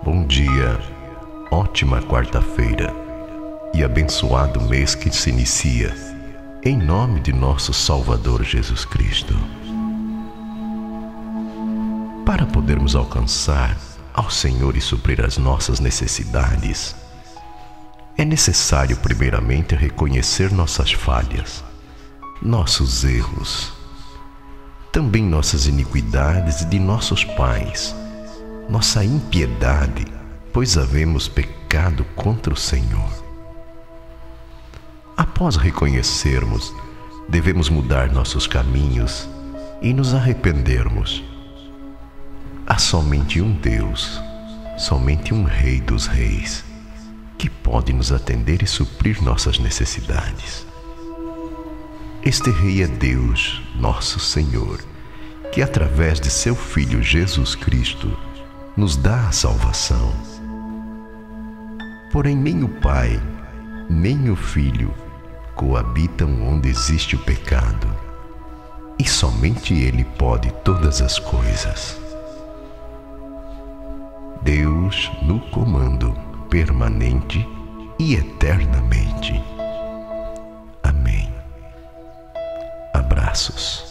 Bom dia, ótima quarta-feira e abençoado mês que se inicia, em nome de nosso Salvador Jesus Cristo. Para podermos alcançar ao Senhor e suprir as nossas necessidades, é necessário primeiramente reconhecer nossas falhas, nossos erros, também nossas iniquidades e de nossos pais, nossa impiedade, pois havemos pecado contra o Senhor. Após reconhecermos, devemos mudar nossos caminhos e nos arrependermos. Há somente um Deus, somente um Rei dos Reis, que pode nos atender e suprir nossas necessidades. Este Rei é Deus, nosso Senhor, que através de seu Filho Jesus Cristo nos dá a salvação. Porém, nem o Pai, nem o Filho coabitam onde existe o pecado, e somente Ele pode todas as coisas. Deus no comando, permanente e eternamente. Amém. Abraços.